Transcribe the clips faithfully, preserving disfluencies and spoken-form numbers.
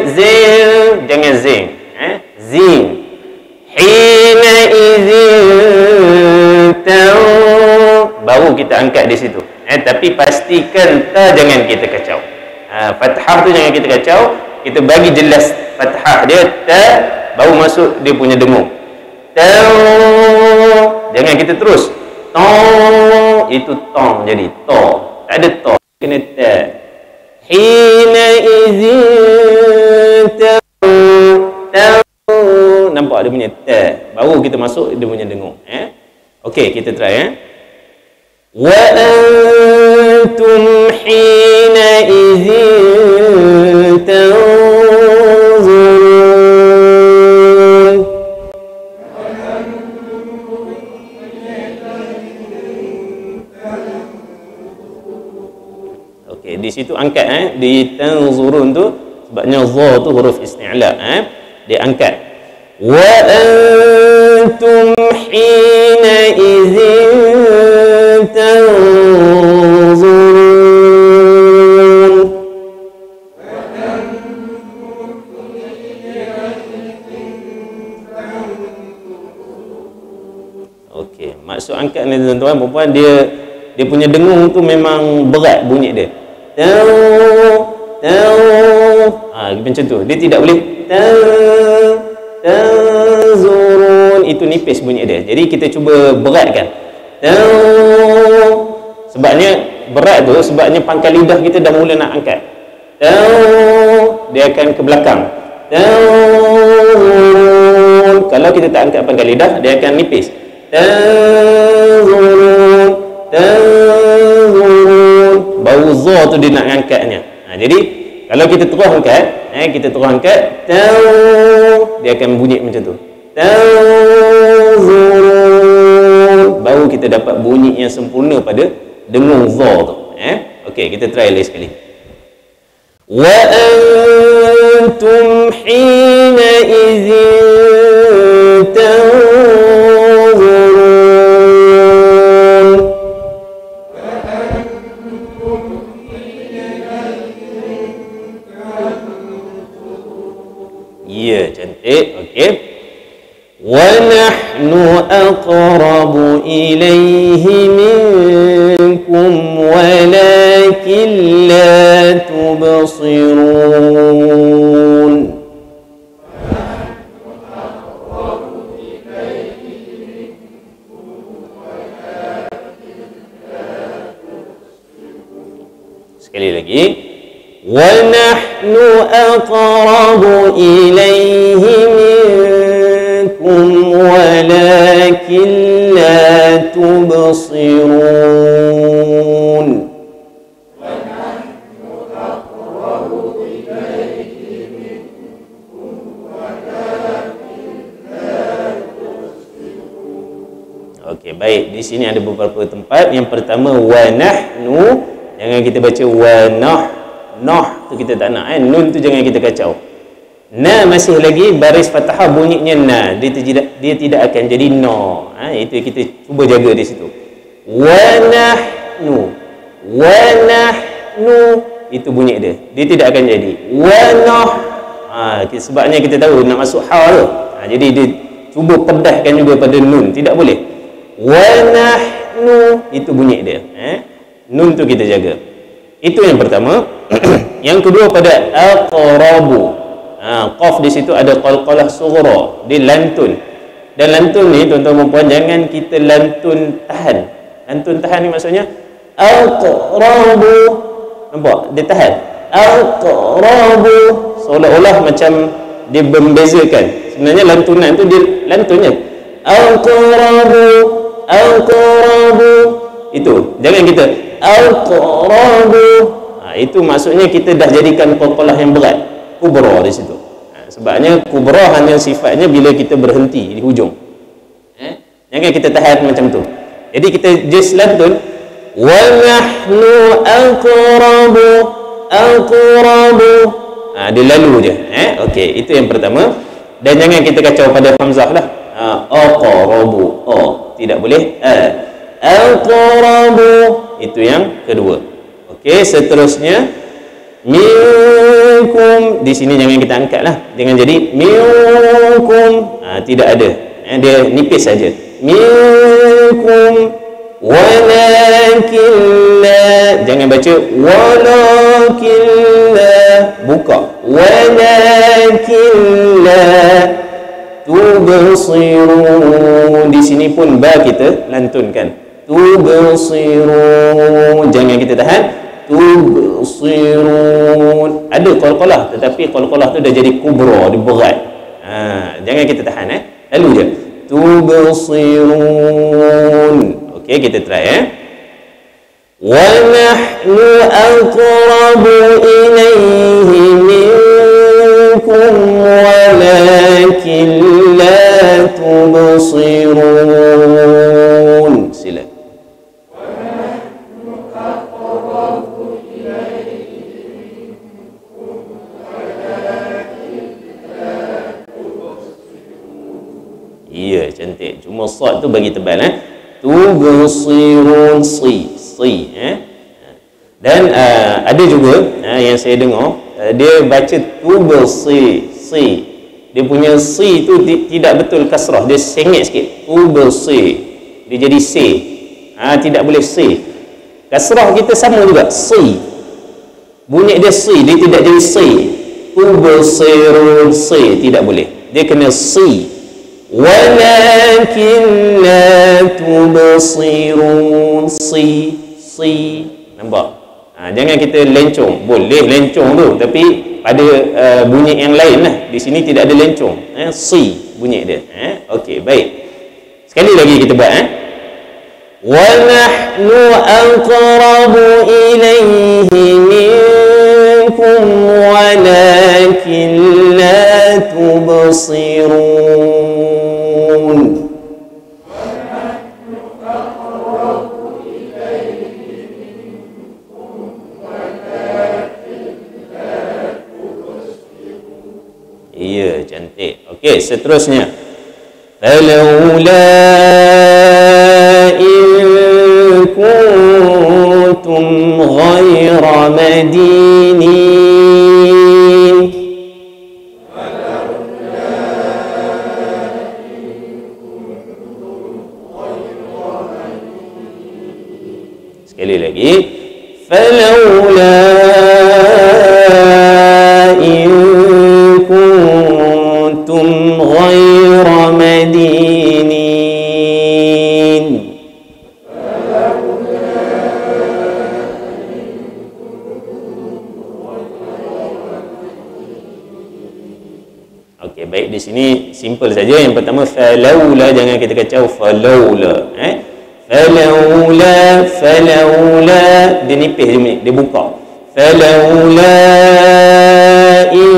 zil, jangan zing. Eh? Zing. Hina izin taw, baru kita angkat di situ. Eh, tapi pastikan ta jangan kita kacau. Ha, fathah tu jangan kita kacau. Kita bagi jelas fathah dia, ta, baru masuk dia punya dengung. Taw, jangan kita terus. Tong, itu tong jadi to. Tak ada to, kena ta. Hina izin taw, taw. Nampak dia punya ta, baru kita masuk dia punya dengung. Eh? Okey, kita try. Eh? Wa antum hina izin tanzurun. Okey, di situ angkat. Eh? Di tanzurun tu sebabnya za tu huruf isti'la. Eh? Dia angkat. Wa antum hina izin tanzurun. Okey, maksud angkat ni tuan-tuan perempuan, dia dia punya dengung tu memang berat bunyi dia. Taw, taw. Ah, macam tu. Dia tidak boleh taw, tanzurun, itu nipis bunyi dia. Jadi kita cuba beratkan. Taw. Sebabnya berat tu sebabnya pangkal lidah kita dah mula nak angkat. Taw, dia akan ke belakang. Tanzurun. Kalau kita tak angkat pangkal lidah, dia akan nipis. Tanzurun, tanzurun. Baru za tu dia nak angkatnya. Ha, jadi kalau kita terus angkat, eh, kita terus angkat, taw, dia akan bunyi macam tu. Tanzurun. Baru kita dapat bunyi yang sempurna pada dengung za tu. Eh? Okey, kita try lagi sekali. Wa antum hina izin tanzurun. Ya, cantik. Okey. Wa nahnu aqrabu ilayhi minkum walakin la tubsirun. Sekali lagi. Wa nahnu aqrabu ilayhi minkum walakin la tubsirun. Wa nahnu aqrabu ilayhi minkum walakin la tubsirun. Okey, baik. Di sini ada beberapa tempat. Yang pertama, wa nahnu, jangan kita baca wa nah. Noh tu kita tak nak, eh. Nun tu jangan kita kacau. Na masih lagi baris fathah bunyinya na. Dia tidak dia tidak akan jadi no. Ha, itu kita cuba jaga di situ. Wa nahnu. Wa nahnu, itu bunyi dia. Dia tidak akan jadi. Wa nah. Ha, sebabnya kita tahu nak masuk ha tu. Ha, jadi dia cuba pedahkan juga pada nun, tidak boleh. Wa nahnu, itu bunyi dia. Eh? Nun tu kita jaga. Itu yang pertama. Yang kedua pada aqrabu. Ha, qaf di situ ada qalqalah sughra, dia lantun. Dan lantun ni tuan-tuan dan puan, jangan kita lantun tahan. Lantun tahan ni maksudnya aqrabu. Nampak? Dia tahan. Aqrabu, seolah-olah macam dia membezakan. Sebenarnya lantunan tu dia lantunnya aqrabu, aqrabu. Itu. Jangan kita aqrabu. Ha, itu maksudnya kita dah jadikan qalqalah yang berat, kubra di situ. Ha, sebabnya kubra hanya sifatnya bila kita berhenti di hujung. Eh? Jangan kita tahan macam tu. Jadi kita just lantun wa nahnu aqrabu, aqrabu. Ha, dia lalu je. Eh? Okey, itu yang pertama. Dan jangan kita kacau pada hamzah lah. Ha, aqrabu. Oh, tidak boleh. Ha. Aqrabu. Itu yang kedua. Okey, seterusnya minkum, di sini jangan kita angkat lah, jangan jadi minkum, ha, tidak ada, ha, dia nipis saja. Minkum walakin la, jangan baca walakin la, buka walakin la tubsirun, di sini pun ba kita lantunkan, tubsirun, jangan kita tahan, tubsirun, ada qalqalah tetapi qalqalah tu dah jadi kubra, dia berat, ha, jangan kita tahan, eh lalu je tubsirun. Okey, kita try, eh wa nahnu aqrabu ilayhi minkum walakin la tubsirun. Sila. Ya, cantik. Cuma sad tu bagi tebal, eh. Tubsirun, si, si, eh. Dan uh, ada juga uh, yang saya dengar, uh, dia baca tubsi, si. Dia punya si tu tidak betul kasrah, dia sengit sikit. Tubsi. Dia jadi si. Ha, tidak boleh si. Kasrah kita sama juga, si. Bunyi dia si, dia tidak jadi si. Tubsirun, si, tidak boleh. Dia kena si. Walakin la tubsirun, si, si. Nampak? Ha, jangan kita lencong. Boleh lencong tu, tapi pada uh, bunyi yang lain lah. Di sini tidak ada lencong, eh? Si bunyi dia, eh? Okey, baik. Sekali lagi kita buat, eh? Wa nahnu aqrabu ilayhi minkum walakin la tubsirun. Ya, cantik. Okey, seterusnya. Falaula in kuntum ghaira madinin. Sekali lagi. Falaula in kuntum ghaira madinin. Okey, baik, di sini simple saja. Yang pertama falaula, jangan kita kacau falaula, eh falaula, falaula, dia nipis dia, dia buka. Falaula in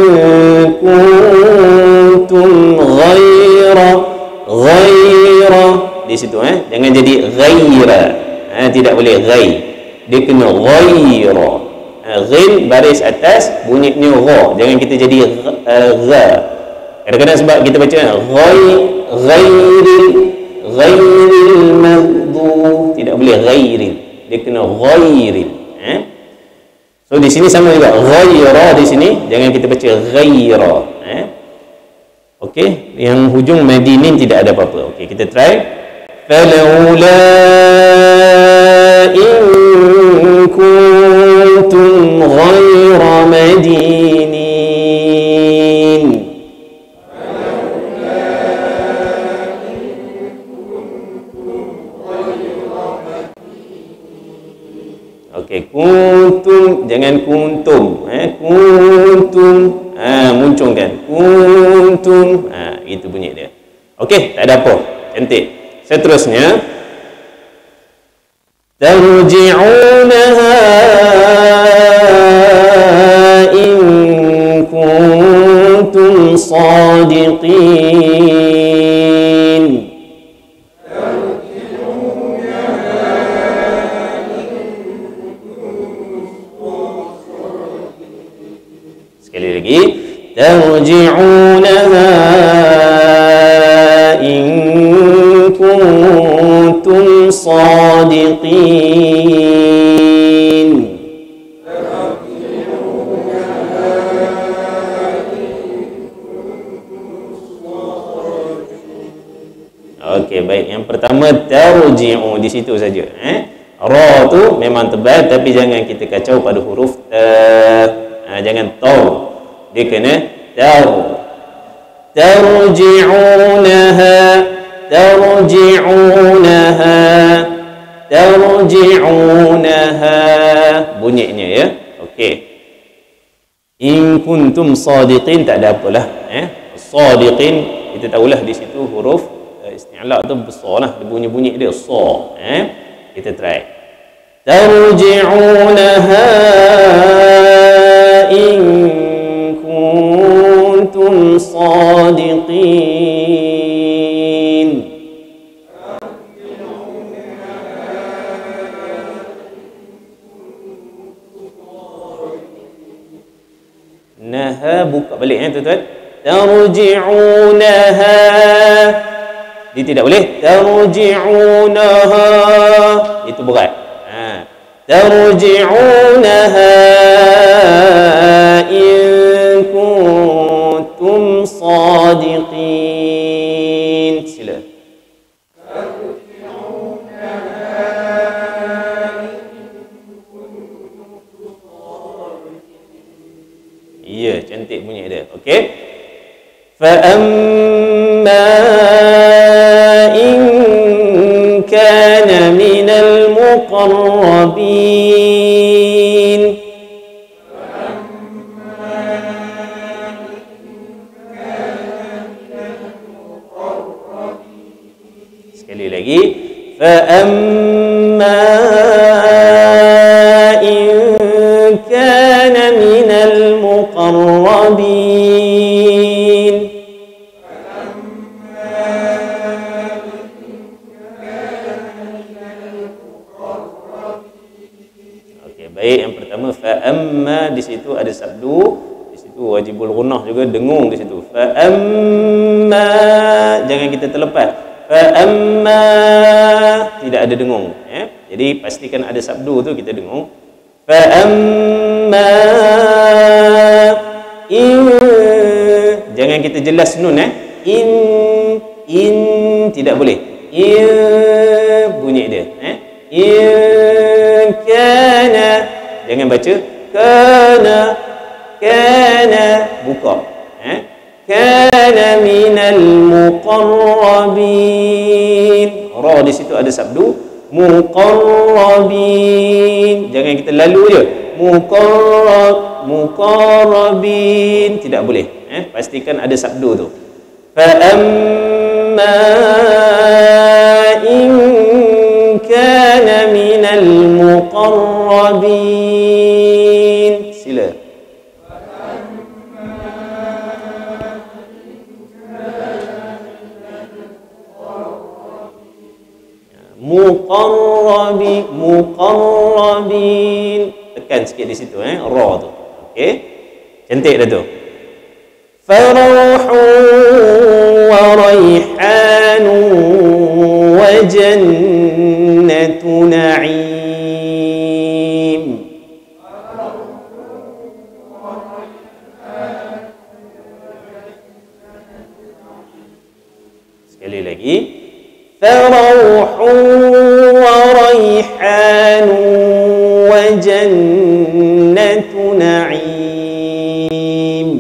kuntum ghaira, ghaira di situ, eh jangan jadi ghaira, eh, tidak boleh ghai, dia kena ghaira, eh, ghin baris atas bunyinya gha, jangan kita jadi uh, gha. Kadang-kadang sebab kita baca ghai, ghairil, ghairil maghdub, tidak boleh ghairil, dia kena ghairil, eh. So di sini sama juga, ghaira di sini jangan kita baca ghaira, eh. Okey, yang hujung madinin tidak ada apa-apa. Okey, kita try. Falaula in kuntum ghaira madinin. Okey, kuntum, jangan kuntum, eh kuntum, ah muncungkan kuntum, ah itu bunyi dia. Okey, tak ada apa, cantik. Seterusnya tarji'unaha in kuntum sadiqin. Sekali lagi, tarji'unaha in kuntum sadiqin. Okey, baik. Yang pertama tarji'u, di situ saja. Eh? Ra tu memang tebal, tapi jangan kita kacau pada huruf ta. Ha, jangan taw. Dia kena taw. Tarji'unaha, tarji'unaha, tarji'unaha. Bunyinya ya. Okey. In kuntum sadiqin, tak ada apalah. Eh? Sadiqin, kita tahulah di situ huruf isti'la tu besarlah, dia bunyi-bunyi dia sa. Eh? Kita try. Tarji'unaha in kuntum sadiqin. Naha buka balik eh tuan-tuan. Tarji'unaha, dia tidak boleh tarji'unaha, itu berat. Ha. Tarji'unaha in kuntum sadiqin. Sila. Ya, cantik bunyi dia. Okey. Fa amma in kana minal muqarrabin. Sekali lagi. Fa amma in kana minal muqarrabin. Baik, yang pertama fa amma, di situ ada sabdu, di situ wajibul ghunnah juga, dengung di situ. Fa amma, jangan kita terlepas. Fa amma, tidak ada dengung, eh? Jadi pastikan ada sabdu tu kita dengung. Fa amma in, jangan kita jelas nun eh. In, in tidak boleh. In bunyi dia, eh? In kana, jangan baca kana, kana buka, eh? Kana minal muqarrabin. Ra di situ ada sabdu muqarrabin, jangan kita lalu je. Muqarrab, muqarrabin tidak boleh, eh? Pastikan ada sabdu tu. Fa amma in kana minal muqarrabin. Sila. Muqarrabin, muqarrabin. Tekan sikit di situ eh, ra tu. Okey. Cantik dah tu. Faruhu wa raihanu wa jannatu na'im. Sekali lagi. Faruhu wa raihanu wa jannatu na'im.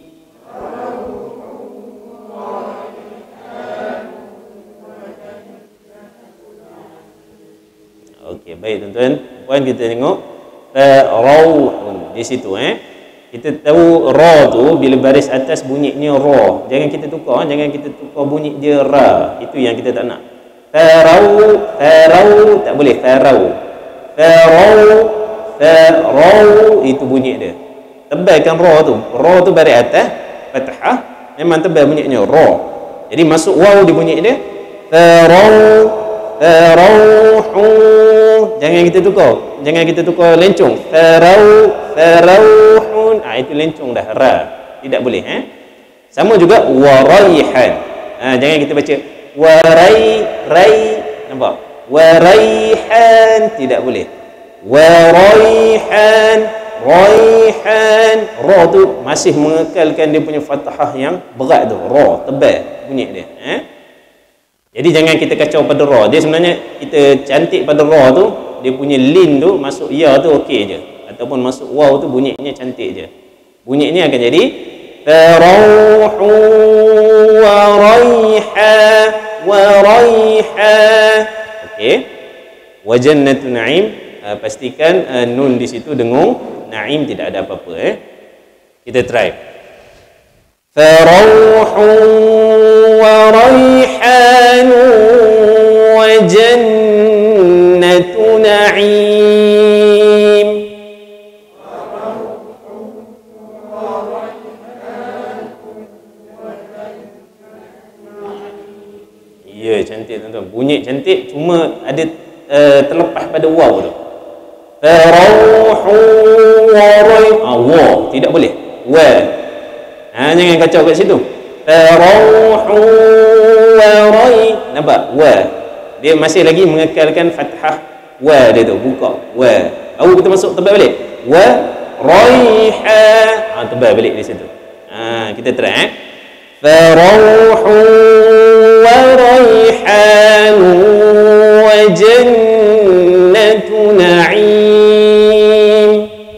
Okey, baik tuan-tuan. Puan kita tengok farauhun di situ eh. Kita tahu ra tu bila baris atas bunyinya ra. Jangan kita tukar, jangan kita tukar bunyi dia ra. Itu yang kita tak nak. Farau, farau tak boleh, farau. Farau, farau itu bunyi dia. Tebalkan ra tu. Ra tu baris atas fathah, memang tebal bunyinya ra. Jadi masuk waw di bunyi dia. Farau, farauhu. Jangan kita tukar. Jangan kita tukar lencung. Farau, farauhun. Ah, itu lencung dah ra. Tidak boleh eh. Sama juga waraihan. Ah, jangan kita baca warai, rai, nampak? Waraihan tidak boleh. Waraihan, raihan. Ra tu masih mengekalkan dia punya fathah yang berat tu. Ra tebal bunyi dia, eh? Jadi jangan kita kacau pada ra. Dia sebenarnya kita cantik pada ra tu, dia punya lin tu masuk ya tu okey je. Ataupun masuk waw tu bunyinya cantik je. Bunyinya akan jadi farauhu wa raiha wa raiha. Okey. Wa jannatu na'im, uh, pastikan uh, nun di situ dengung, na'im tidak ada apa-apa eh. Kita try. Farauhu wa raihanu wa jannatu na'im. Ya, cantik tuan-tuan. Bunyi cantik, cuma ada uh, terlepas pada waw tu. Farauhu wa raih, ah, wa tidak boleh. Wa. Ha, jangan kacau kat situ. Farauhu wa raih. Nampak? Wa. Dia masih lagi mengekalkan fathah wa dia tu, buka. Wa. Baru kita masuk tebal balik. Wa raiha. Ha, tebal balik di situ. Ha, kita try eh. Farauhu wa raihanu wa jannatu na'im.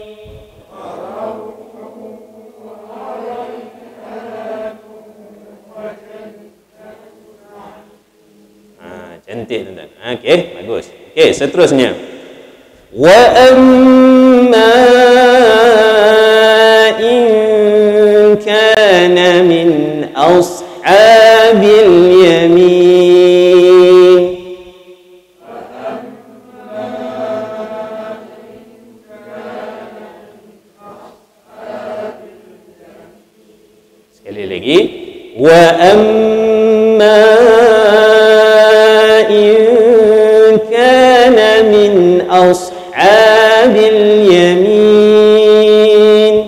Ha, cantik tuan-tuan. Okey, bagus. Okey, seterusnya. Wa amma in kana min ashabil yamin. Sekali lagi. Wa amma in kana min ashabil yamin.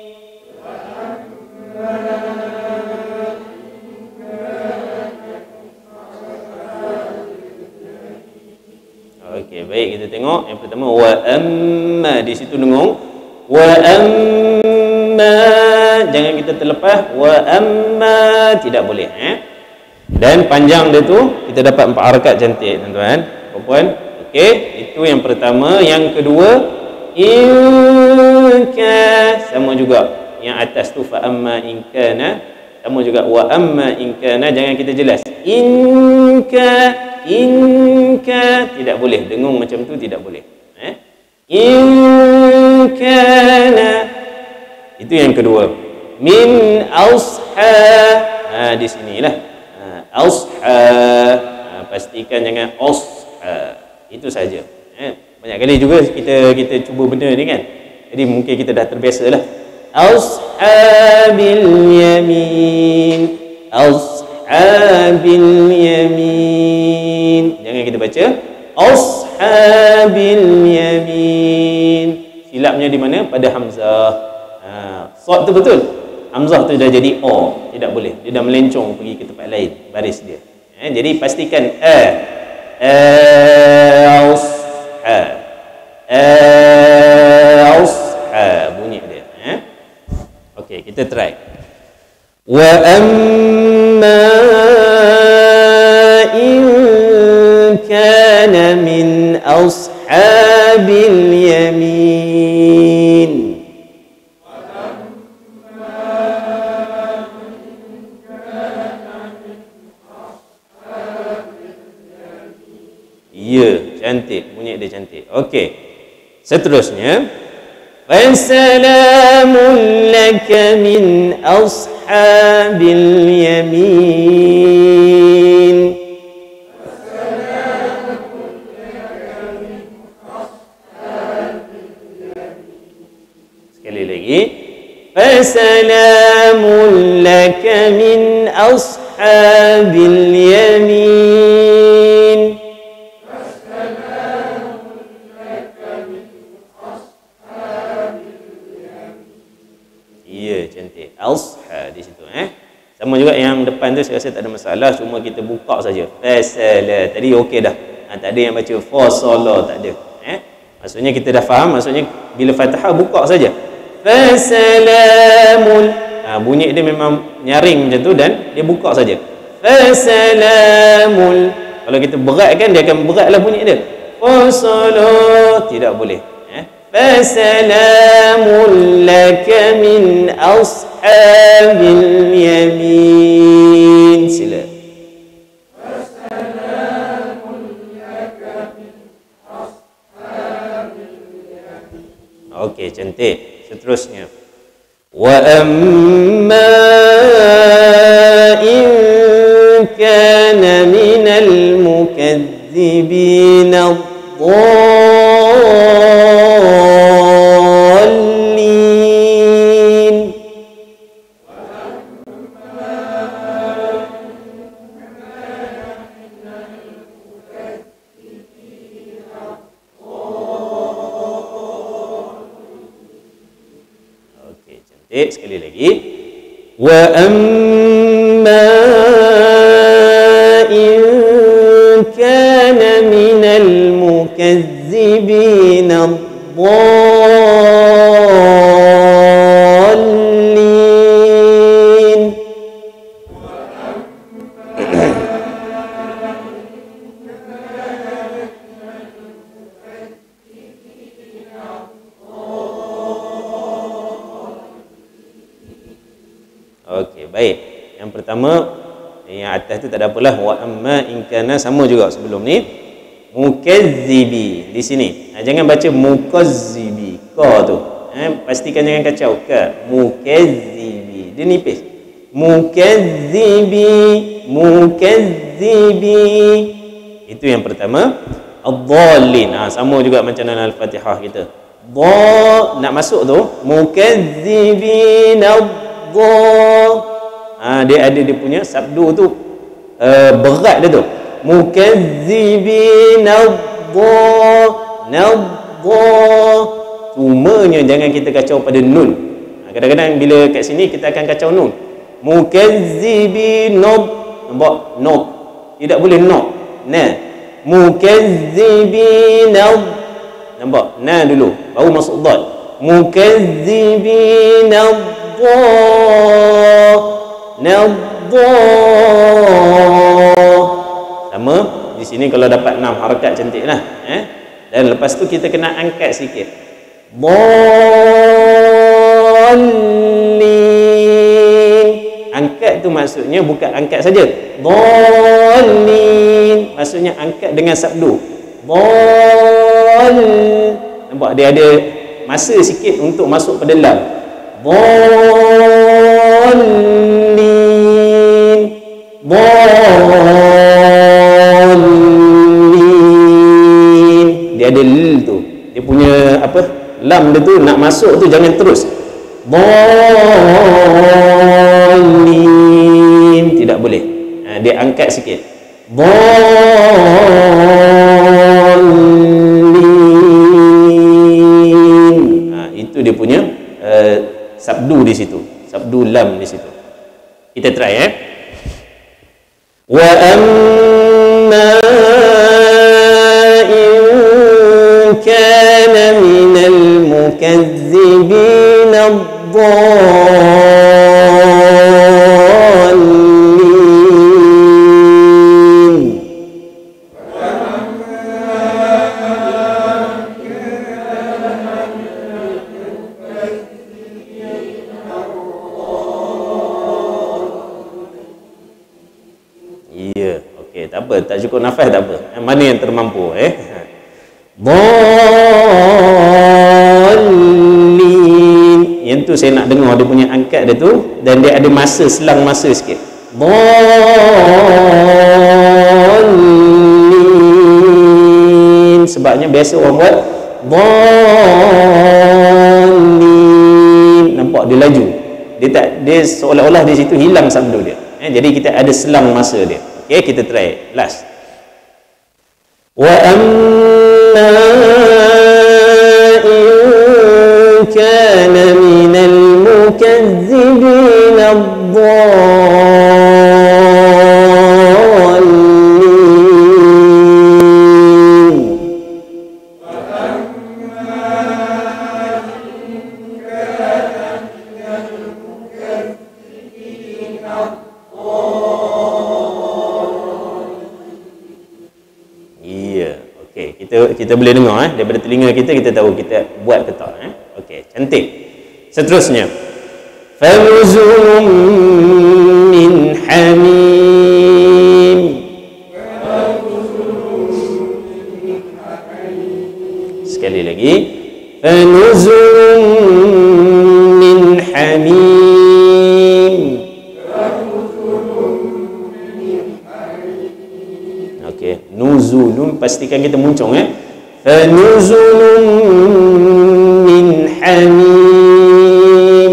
Okey, baik, kita tengok yang pertama wa amma, di situ dengung. Wa amma, jangan kita terlepas. Wa amma tidak boleh eh. Dan panjang dia tu kita dapat empat harakat cantik tuan-tuan, puan-puan. Okey, itu yang pertama. Yang kedua, inka, sama juga. Yang atas tu fa amma inkana, sama juga. Wa amma inkana, jangan kita jelas. Inka, inka tidak boleh, dengung macam tu tidak boleh eh? Inkana, itu yang kedua. Min ausha, ha, di sinilah ha, ausha, ha, pastikan jangan ausha, itu saja eh? Banyak kali juga kita kita cuba benda ni kan, jadi mungkin kita dah terbiasa lah. Ashabil yamin, ashabil yamin, jangan kita baca ashabil yamin. Silapnya di mana? Pada hamzah. Ha, sad tu betul, hamzah tu dah jadi o, tidak boleh, dia dah melencong pergi ke tempat lain baris dia eh, jadi pastikan a asha, asha bunyi dia eh? Okey, kita try. Wa amma in kana min ashabil yamin. Ya, cantik, bunyi dia cantik. Okey, seterusnya. Wassalamun laka min ashabil yamin. Sekali lagi. Wassalamun laka min ashabil yamin. Ya, cantik. Asha di situ eh. Sama juga yang depan tu saya rasa tak ada masalah, cuma kita buka saja. Fasala tadi okey dah. Ha, tak ada yang baca fasala, tak ada eh. Maksudnya kita dah faham, maksudnya bila Fathah buka saja. Fasalamul. Ha, bunyi dia memang nyaring macam tu dan dia buka saja. Fasalamul. Kalau kita beratkan dia akan beratlah bunyi dia. Fasala, tidak boleh. Eh? Fasalamul laka min ashabil yamin. Sila. Okey, cantik. Seterusnya. Wa amma in kana minal mukazzibin ad-dallin. Cantik, sekali lagi. Wa amma in kana minal mukazzibin ad-dallin. Okey, baik. Yang pertama, yang atas tu tak ada apalah. Wa amma in kana, sama juga sebelum ni. Mukazzibi di sini. Ha, jangan baca mukazzibi. Ka tu. Ha, pastikan jangan kacau. Ka. Mukazzibi. Dia nipis. Mukazzibi. Mukazzibi. Itu yang pertama. Ad-dallin. Ha, sama juga macam dalam Al-Fatihah kita. Dha, nak masuk tu. Mukazzibin ad ha, dia ada dia punya sabdu tu uh, berat dia tu. Mukazzibin ad-dha nadha. Cumanya jangan kita kacau pada nun. Ha, kadang-kadang bila kat sini kita akan kacau nun. Mukazzibin ad, nampak? Nad. Tidak boleh nad. Na. Mukazzibin ad, nampak? Na dulu baru masuk dad. Mukazzibin ad nadha. Sama di sini kalau dapat enam harakat cantiklah, eh? Dan lepas tu kita kena angkat sikit. Dallin. Angkat tu maksudnya bukan angkat saja. Dallin maksudnya angkat dengan sabdu. Dall. Nampak dia ada masa sikit untuk masuk pada lam. Dallin. Dallin. Dia ada l tu. Dia punya apa? Lam dia tu nak masuk tu jangan terus. Dallin. Tidak boleh. Ha, dia angkat sikit. Dallin. Ha, itu dia punya uh, sabdu di situ, sabdu lam di situ. Kita try, eh. Wa amma in kana minal mukazzibin ad-dallin. Tak apa, tak cukup nafas tak apa. Mana yang termampu, eh? Dallin. Yang tu saya nak dengar dia punya angkat dia tu dan dia ada masa, selang masa sikit. Dallin. Sebabnya biasa orang buat dallin. Nampak dia laju. Dia tak, dia seolah-olah di situ hilang sabdu dia. Eh, jadi kita ada selang masa dia. Okay, kita try last. Wa amma in kana minal mukazzibin ad-dallin. kita kita boleh dengar eh daripada telinga kita, kita tahu kita buat ke tak eh. Okey, cantik. Seterusnya, fanuzulun min hamim. Sekali lagi, fanuzulun min hamim. Okey, nuzulun pastikan kita muncung eh. Fanuzulun min hamim.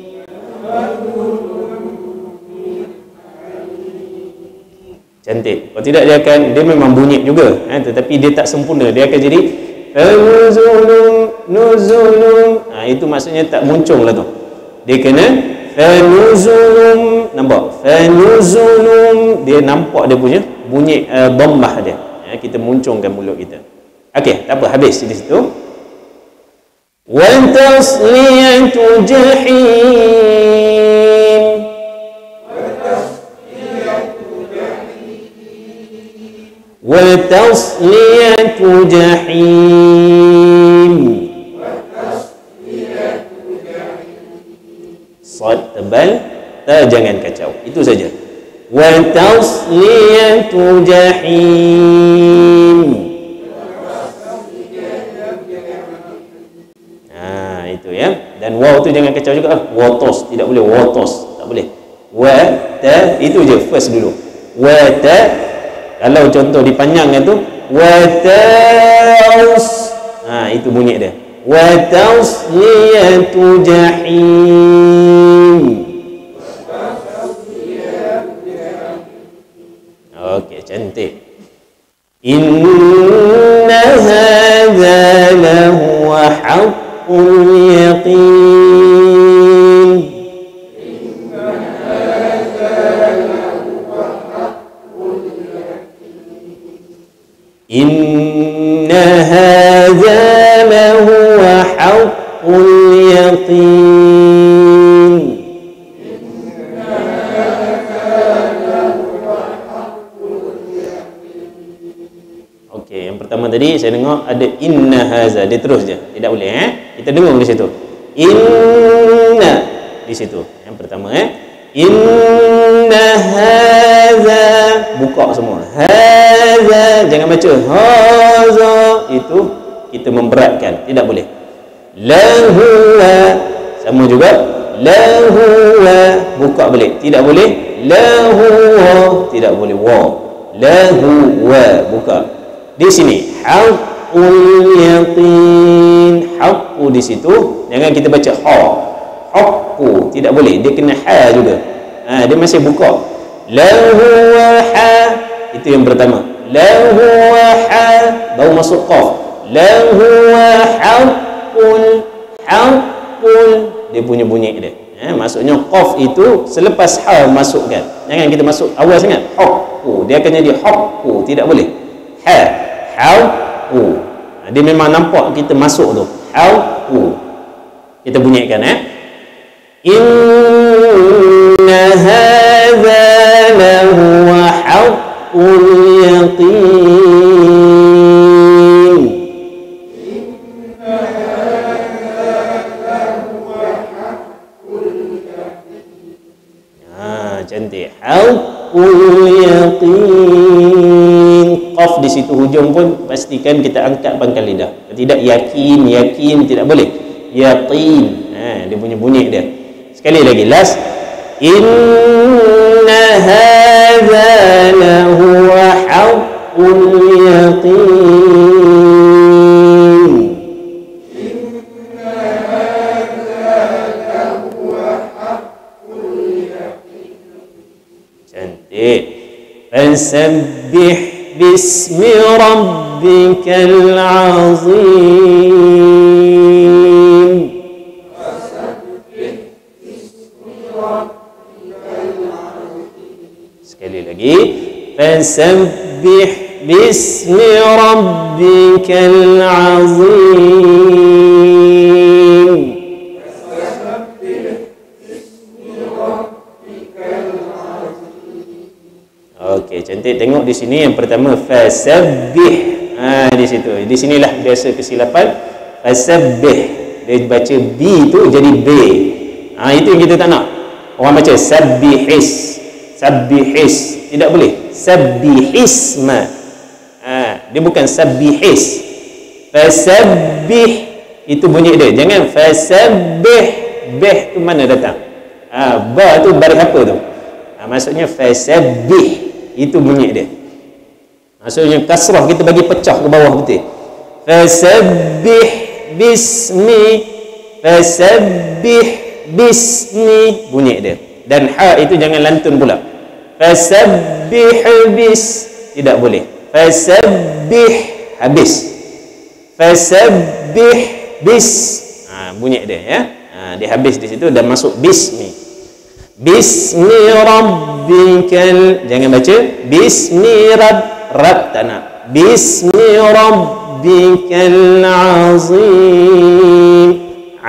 Cantik. Kalau tidak dia akan, dia memang bunyi juga eh, tetapi dia tak sempurna, dia akan jadi fanuzulun nuzulun. Ha, itu maksudnya tak muncung lah tu. Dia kena fanuzulun, nampak? Fanuzulun, dia nampak dia punya bunyi uh, dhammah dia. Ya, kita muncungkan mulut kita. Okey, tak apa, habis di situ. Wa tasliyatu jahim. Wa tasliyatu jahim. Sad tebal, ta jangan kacau. Itu saja. Wa tasliyatu jahim. Ha, itu ya. Dan waw tu jangan kacau juga. Watos, tidak boleh watos, tak boleh. Wa ta, itu je first dulu. Wa ta, kalau contoh dipanjangkan tu wa taus. Ha, itu bunyi dia. Wa tasliyatu jahim. Okey, cantik. Inna hadza lahu haqqul yaqin. Inna hadza lahu haqqul yaqin. Okey, yang pertama tadi saya dengar ada inna haza, dia terus je, tidak boleh eh. Kita dengar di situ. Inna di situ. Yang pertama eh. Inna haza, buka semua. Haza, jangan baca haza, itu kita memberatkan, tidak boleh. Lahu wa, sama juga. Lahu wa, buka balik, tidak boleh. Lahu wa, tidak boleh. Wa, lahu wa, buka. Di sini haqqul yaqin, haqqu di situ jangan kita baca ha, haqqu, tidak boleh, dia kena ha juga. Ha, dia masih buka. Lahu wa ha, itu yang pertama. Lahu wa ha, baru masuk qaf. Lahu wa haqqul, haqqul, dia punya bunyi dia. Ha, maksudnya qaf itu selepas ha masukkan. Jangan kita masuk awal sangat. Haqqu, dia akan jadi haqqu, tidak boleh. Ha, haqqu. Dia memang nampak kita masuk tu. Haqqu. Kita bunyikan eh. Inna hadza lahu haqqul yaqin. Inna hadza lahu haqqul yaqin. Ah, cantik. Haqqul yaqin. Qaf di situ hujung pun pastikan kita angkat pangkal lidah. Tidak yakin, yakin tidak boleh. Yaqin. Ha, dia punya bunyi dia. Sekali lagi, last. Inna hadza lahu haqqul yaqin. Inna hadza lahu haqqul yaqin. Cantik. Fasabbih bismi rabbikal azim. Sekali lagi, fasabbih bismi rabbikal azim. Okey, cantik. Tengok di sini yang pertama fasabbih. Ha, di situ. Di sinilah biasa kesilapan. Fasabbih. Dia baca B tu jadi B. Ha, itu yang kita tak nak. Orang baca sabbihis. Sabbihis. Tidak boleh. Sabbihisma. Ha, dia bukan sabbihis. Fasabbih itu bunyi dia. Jangan fasabbih. Bih tu mana datang? Ha, ba tu baris apa tu? Ha, maksudnya fasabbih. Itu bunyi dia. Maksudnya kasrah kita bagi pecah ke bawah betul. Fasabbih bismi. Fasabbih bismi. Bunyi dia. Dan ha itu jangan lantun pula. Fasabbih bis. Tidak boleh. Fasabbih habis. Fasabbih bis. Ha, bunyi dia ya. Ha, dia habis di situ dan masuk bismi. Bismi rabbikal. Jangan baca bismi rabb. Rabb tak nak. Bismi rabbikal azim.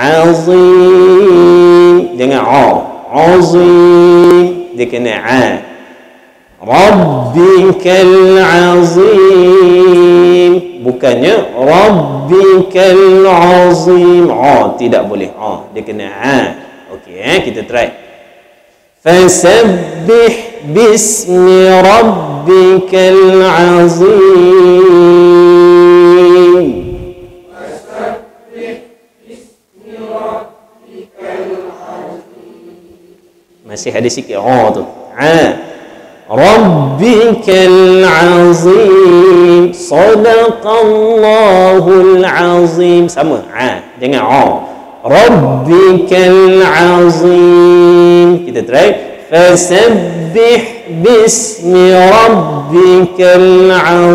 Azim. Jangan a. Azim. Dia kena a. Rabbikal azim. Bukannya rabbikal azim. A tidak boleh. A dia kena a. Okey eh kita try. Fasabbih bismi rabbikal azim. Fasabbih bismi rabbikal azim. Masih ada sikit a tu. A. Rabbikal azim. Sadaqallahul azim. Sama. A. Jangan a. Rabbikal azim. Kita try. Fasabbih bismi rabbikal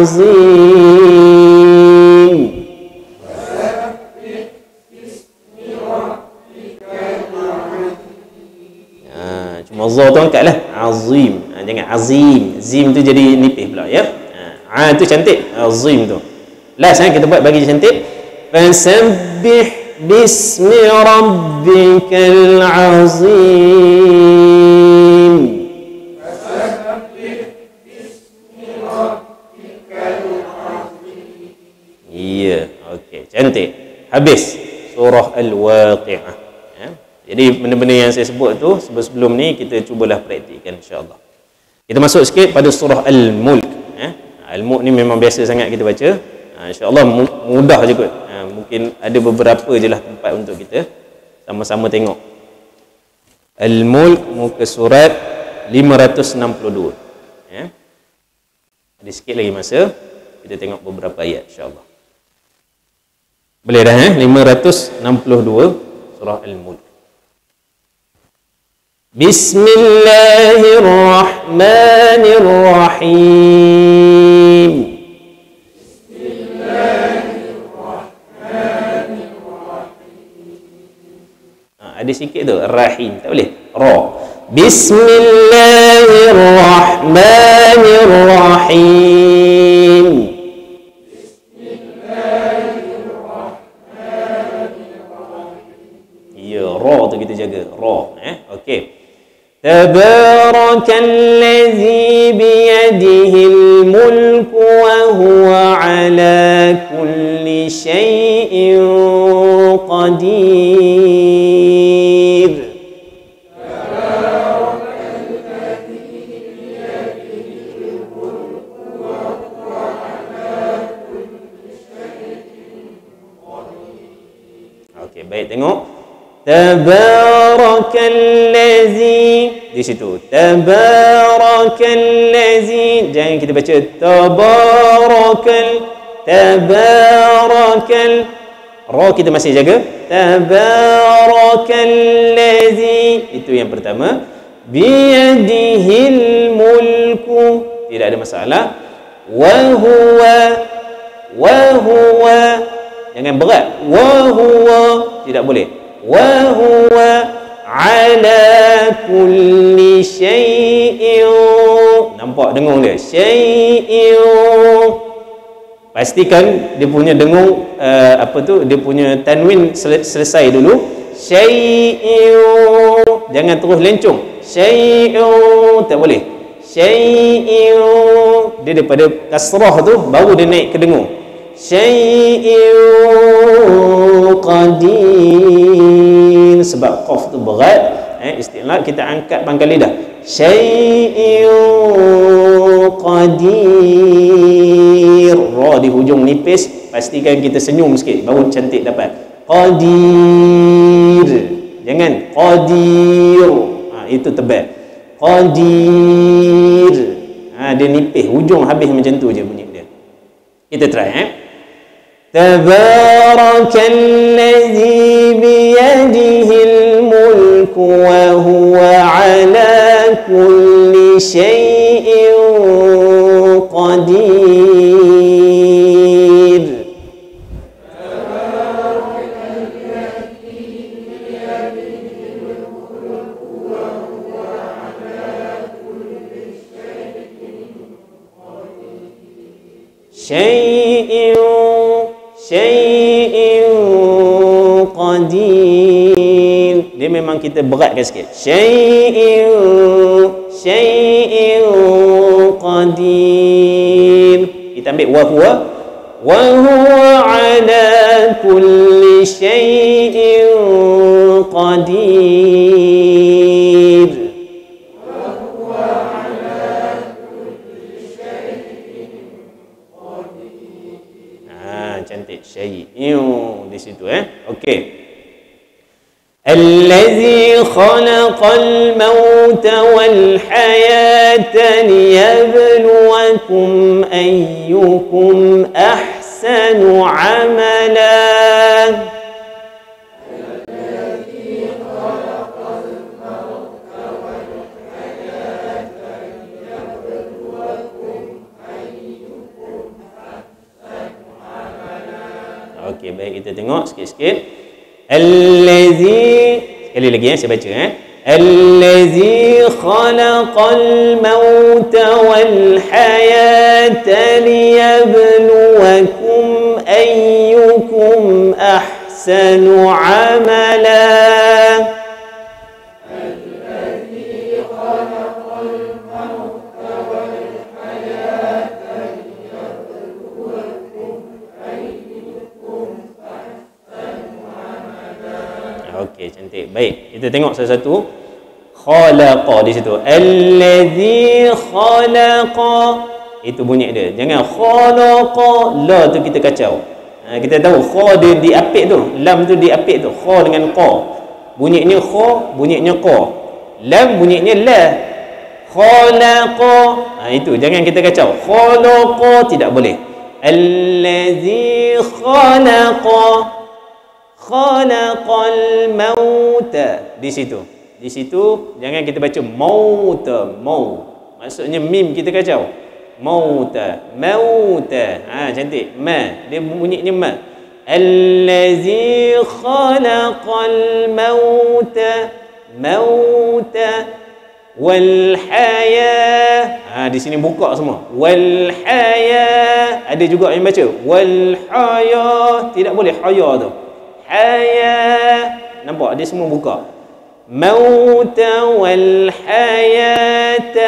azim. Fasabbih bismi rabbikal azim. Ha, cuma za tu angkatlah. Azim. Ha, jangan azim. Zim tu jadi nipis pula ya. Ha, tu cantik. Azim tu. Last eh, kita buat bagi cantik. Fasabbih bismi rabbikal azim. Fasabbih bismi rabbikal azim. Ya, okey, cantik. Habis surah Al-Waqi'ah. Ya. Jadi benda-benda yang saya sebut tu sebelum ni kita cubalah praktikkan insya-Allah. Kita masuk sikit pada surah Al-Mulk. Ya. Al-Mulk ni memang biasa sangat kita baca. Ha, insya-Allah mudah je kot. Ha, mungkin ada beberapa je lah tempat untuk kita sama-sama tengok. Al-Mulk muka surat lima ratus enam puluh dua. Ya. Ada sikit lagi masa kita tengok beberapa ayat insya-Allah. Boleh dah eh lima ratus enam puluh dua surah Al-Mulk. Bismillahirrahmanirrahim. Ada sikit tu rahim tak boleh ra. Bismillahirrahmanirrahim. Bismillahirrahmanirrahim. Ya ra tu kita jaga ra eh okey. Tabarakalladzi biyadihil mulku wa huwa ala kulli syai'in qadir. Okey, baik tengok. Tabarakalladzi di situ. Tabarakalladzi. Jangan kita baca tabarakal. Tabarakal. Ra kita masih jaga. Tabarakalladzi. Itu yang pertama. Biyadihil mulku. Tidak ada masalah. Wa huwa. Wa huwa. Jangan berat. Wa huwa. Tidak boleh. Wa huwa ala kulli syai'in. Nampak dengung dia? Syai'in. Pastikan dia punya dengung uh, apa tu? Dia punya tanwin sel selesai dulu. Syai'in. Jangan terus lencong. Syai'in. Tak boleh. Syai'in. Dia daripada kasrah tu baru dia naik ke dengung. syai'un qadir. Sebab qaf tu berat, eh, istilah kita angkat pangkal lidah. Syai'un qadir. Ra di hujung nipis, pastikan kita senyum sikit baru cantik dapat. Qadir. Jangan qadir. Ha, itu tebal. Qadir. Ha, dia nipis, hujung habis macam tu je bunyi dia. Kita try, eh. Tabarakalladzi biyadihil mulku wa huwa ala kulli syai'in qadir. Syai'in syai'in qadir. Dia memang kita beratkan sikit. Syai'in syai'in qadir. Kita ambil wa huwa wa huwa ala kulli syai'in qadir. Cantik, syai'un di situ, eh. Okey. Allazi khalaqal mauta wal hayata liyabluwakum ayyukum ahsanu amala. Okey, baik, kita tengok sikit-sikit. Allazi, sekali lagi, eh, saya baca, eh. Allazi khalaqal mauta wal hayata liyabluwakum ayyukum ahsanu amala. Okey, cantik. Baik, kita tengok satu-satu. Khalaqa di situ. Allazi khalaqa. Itu bunyi dia. Jangan khalaqa. La tu kita kacau. Ha, kita tahu kha dia diapit tu. Lam tu diapit tu. Kha dengan qa. Bunyinya kha, bunyinya qa. Lam bunyinya la. Khalaqa. Ha, itu jangan kita kacau. Khalaqa tidak boleh. Allazi khalaqa. Khalaqal mauta. Di situ. Di situ jangan kita baca mauta, mau. Maksudnya mim kita kacau. Mauta, mauta. Ha, cantik. Ma, dia bunyinya ma. Allazi khalaqal mauta, mauta wal haya. Ha, di sini buka semua. Wal haya. Ada juga yang baca wal haya. Tidak boleh haya tu. Haya. Nampak dia semua buka. Mauta wal hayata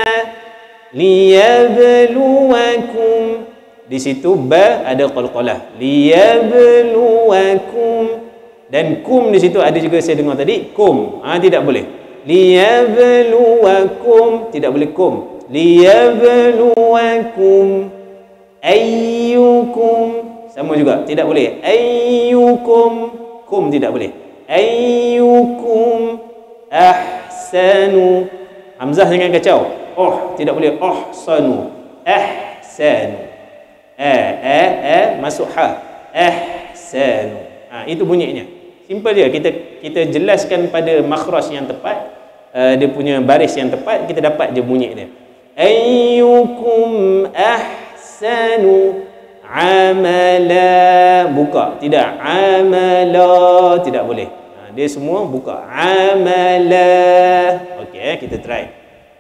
liyabluwakum. Di situ ba ada qalqalah. Liyabluwakum. Dan kum di situ ada juga saya dengar tadi kum. Ah, tidak boleh. Liyabluwakum. Tidak boleh kum. Liyabluwakum ayyukum. Sama juga. Tidak boleh. Ayyukum. Kum tidak boleh. Ayyukum ahsanu. Hamzah jangan kacau. Oh, tidak boleh. Ahsanu. Ahsanu. A, A, A masuk ha. Ahsanu. Ha, itu bunyinya. Simple je. Kita kita jelaskan pada makhraj yang tepat, uh, dia punya baris yang tepat, kita dapat je bunyi dia. Ayyukum ahsanu amala. Buka. Tidak. Amala. Tidak boleh. Ha, dia semua buka. Amala. Okey, kita try.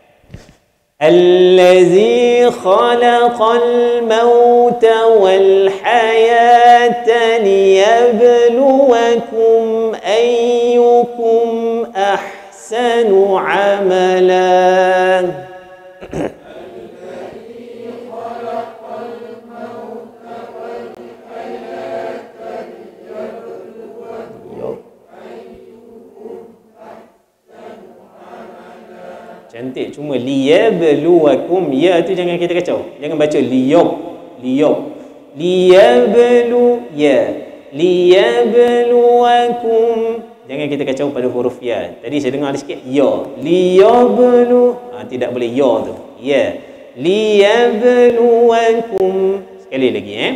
Allazi khalaqal mauta wal hayata liyabluwakum ayyukum ahsanu amala. cantik. Cuma liyabluwakum, ya tu jangan kita kacau. Jangan baca liyab, liyab. Liyablu ya. Liyabluwakum. Jangan kita kacau pada huruf ya. Tadi saya dengar ada sikit ya. Liyablu, ha, tidak boleh ya tu. Ya. Liyabluwakum. Sekali lagi eh.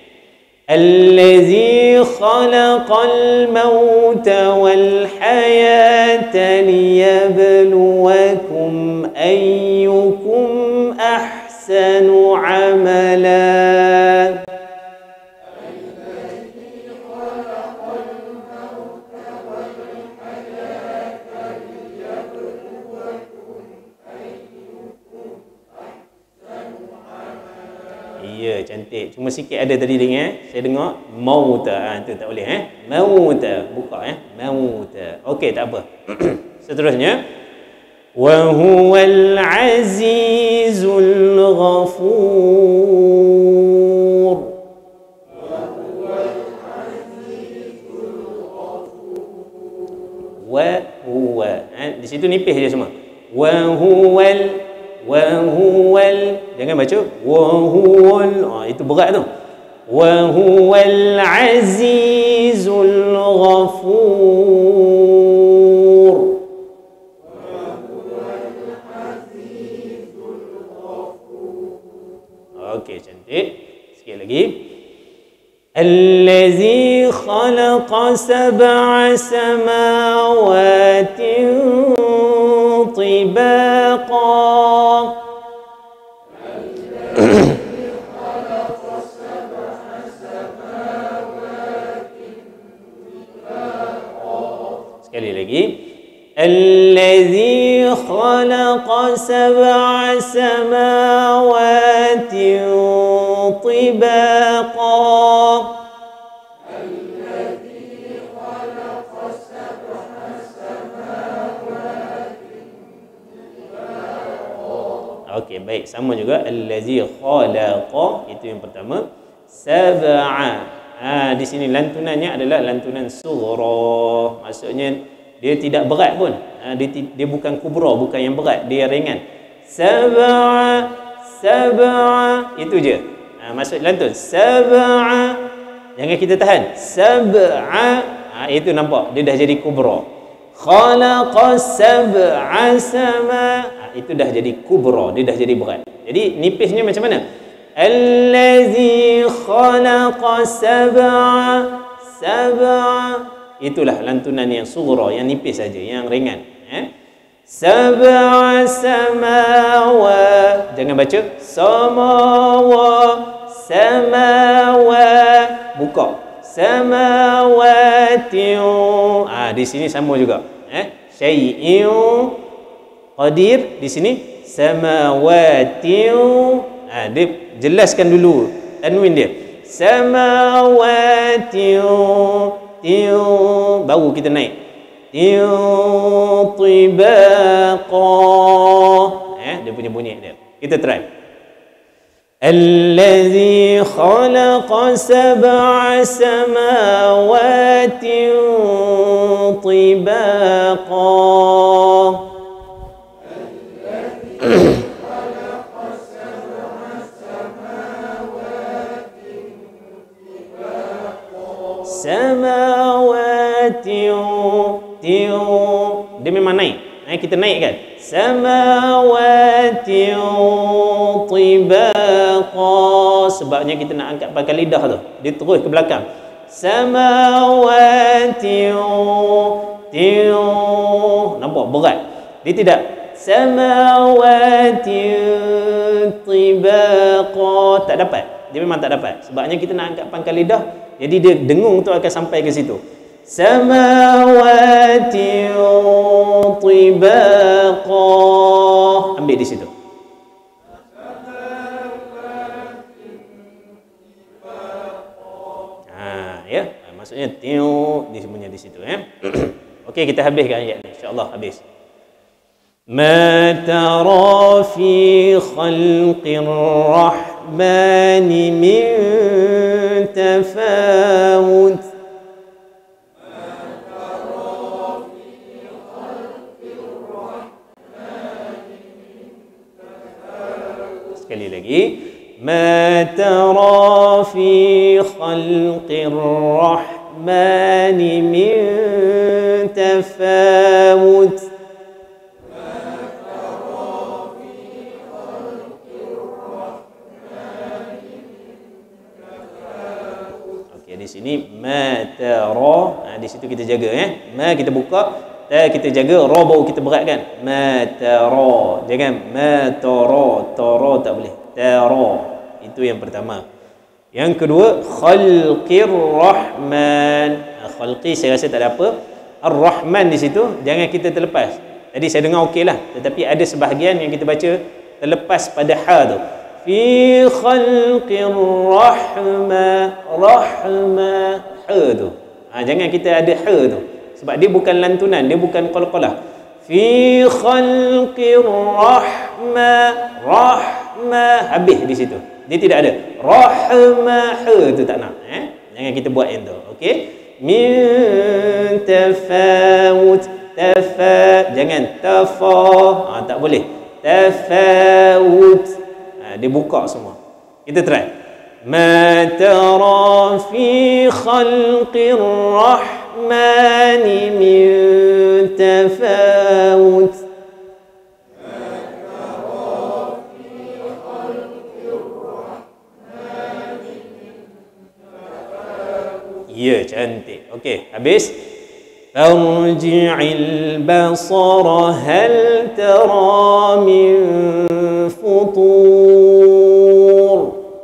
Allazi khalaqal mauta wal hayata liyabluwakum ayyukum ahsanu amala. Ya, cantik. Cuma sikit ada tadi dengar, saya dengar mauta. Ha, tu tak boleh eh. Mauta, buka eh. Mauta. Okey, tak apa. Seterusnya, wa huwal azizul ghafur. Wa huwa. Ha, di situ nipis je semua. Wa huwal, wa huwal. Jangan baca wa huwal. Ah, itu berat tu. Wa huwal azizul ghafur. Okey, cantik. Sikit lagi. Allazi khalaqa sab'a samawatin tibaqa. Sekali lagi. Allazi khalaqa sab'a samawatin tibaqa. Allazi khalaqa sab'a samawatin tibaqa. Okey, baik. Sama juga. Allazi khalaqa, itu yang pertama. Sab'a. Ha, di sini lantunannya adalah lantunan sughra. Maksudnya dia tidak berat pun. Ha, dia, dia bukan kubra, bukan yang berat, dia ringan. Sab'a, sab'a, itu je. Ha, maksud lantun sab'a. Jangan kita tahan. Sab'a. Ha, itu nampak dia dah jadi kubra. Khalaqa sab'a sama. Ha, itu dah jadi kubra, dia dah jadi berat. Jadi nipisnya macam mana? Allazi khalaqa sab'a sab'a. Itulah lantunan yang sughra, yang nipis saja, yang ringan eh? Sab'a samawa. Jangan baca samawa, samawa. Buka samawati. Ah, di sini sama juga eh? Syai'in qadir. Di sini samawati. Ah, dia jelaskan dulu tanwin dia. Samawati, tiu, baru kita naik. Tiu tibaqa. Eh, dia punya bunyi dia. Kita try. Allazi khalaqa sab'a samawati tibaqa. Samawati, tiu, dia memang naik. Eh, kita naik kan? Samawati tibaqa. Sebabnya kita nak angkat pakai lidah tu, dia terus ke belakang. Samawati, tiu. Nampak berat? Dia tidak. Samawati tibaqa. Tak dapat. Dia memang tak dapat. Sebabnya kita nak angkat pangkal lidah, jadi dia dengung tu akan sampai ke situ. Samawati tibaqa. Ambil di situ. Ha, ya. Maksudnya tiu disebutnya di situ eh. Okey, kita habiskan ayat ni. Insya-Allah habis. Ma tara fi khalqir rahmani min tafawut. Ma tara fi khalqir rahmani Sekali lagi. Ma tara fi khalqir rahmani min tafawut. Okey, di sini ma tara, ha, di situ kita jaga eh. Ma kita buka, ta kita jaga, ra baru kita beratkan. Ma tara. Jangan ma tara, tara tak boleh. Tara. Itu yang pertama. Yang kedua, khalqir rahman. Ha, khalqi saya rasa tak ada apa. Ar-Rahman di situ jangan kita terlepas. Tadi saya dengar okeylah, tetapi ada sebahagian yang kita baca terlepas pada ha tu. Fi khalqir rahma, rahma, ha tu. Ha, jangan kita ada ha tu. Sebab dia bukan lantunan, dia bukan qalqalah. Fi khalqir rahma, rahma, habis di situ. Dia tidak ada rahma, ha tu tak nak eh. Jangan kita buat yang tu. Okey. Min tafawut, tafa, jangan tafa, ha, tak boleh. Tafawut. Ha, dia buka semua. Kita try. Ma tara fi khalqir rahmani min tafawut. Ya, cantik. Okey, habis. Farji'il basara hal tara min futur.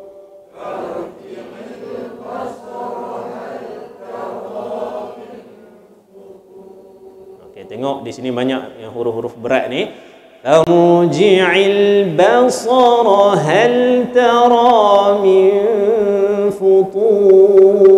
Farji'il basara hal tara min futur. Okey, tengok di sini banyak yang huruf-huruf berat ni. Farji'il basara hal tara min futur.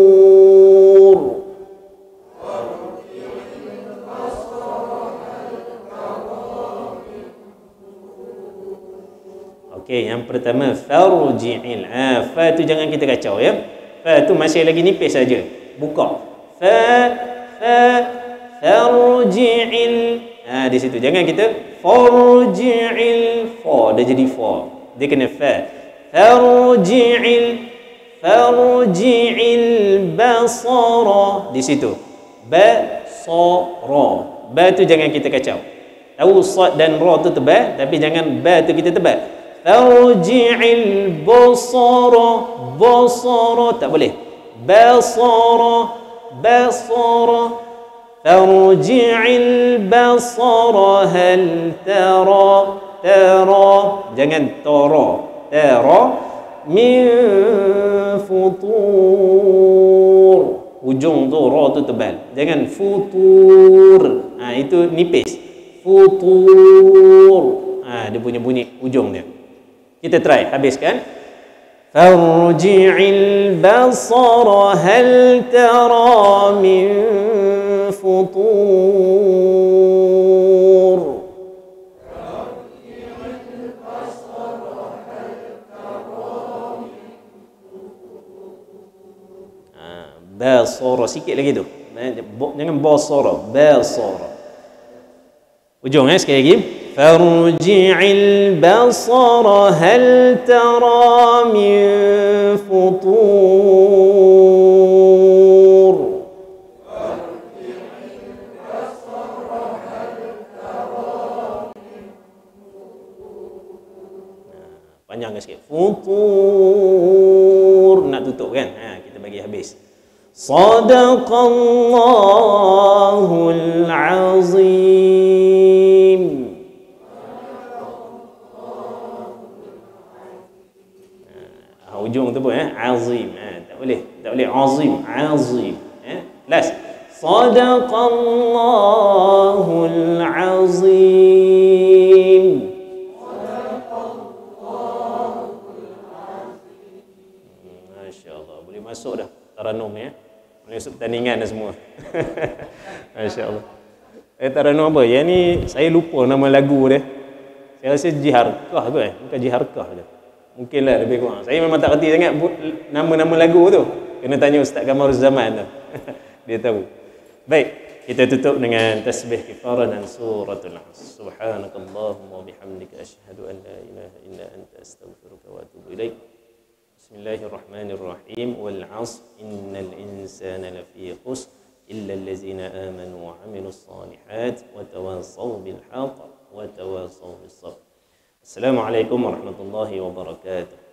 Okey, yang pertama farji'il. Ah, fa tu jangan kita kacau ya. Fa tu masih lagi nipis saja. Buka. Fa fa farji'il. Ah, di situ jangan kita farji'il. Fa dah jadi fa. Dia kena fa. Farji'il. Farji'il basara. Di situ. Basara. Ba tu jangan kita kacau. Tahu sad dan ra tu tebal, tapi jangan ba tu kita tebal. Farji'il basara, basara tak boleh. Basara, basara. Farji'il basara hal tara, tara. Jangan tara, tara. Min futur. Ujung tu ra tu tebal. Jangan futur. Ha, itu nipis. Futur. Ha, dia punya bunyi ujung dia. Kita try, habiskan. Farji'il basara hal tara min futur. Farji'il basara hal tara min futur. Ha, basara sikit lagi tu. Jangan basara, basara. Ujung eh sekali lagi. Farji'il basara hal tara min futur. Farji'il basara hal tara min futur. Panjang sikit. Futur. Nak tutup kan? Ha, kita bagi habis. Sadaqallahul azim. Ha, ujung tu pun eh azim. Ha, tak boleh. Tak boleh azim, azim. Eh, last. Sadaqallahul azim. Masya-Allah, boleh masuk dah taranum ya. Boleh masuk pertandingan dah semua. Masya-Allah. Eh, taranum apa? Yang ni saya lupa nama lagu dia. Saya rasa Jiharkah tu eh. Bukan Jiharkah tu. Mungkinlah lebih kurang. Saya memang tak reti sangat nama-nama lagu tu. Kena tanya Ustaz Kamaruz Zaman tu. Dia tahu. Baik. kita tutup dengan tasbih kifarah dan suratul Asr. Subhanakallahumma wa bihamdika asyhadu an la ilaha illa anta astaghfiruka wa atubu ilaik. Bismillahirrahmanirrahim. Wal 'asr innal insana lafi khusr illa allazina amanu wa 'amilus shalihat wa tawassaw bil haqq wa tawassaw bis sabr. Assalamualaikum warahmatullahi wabarakatuh.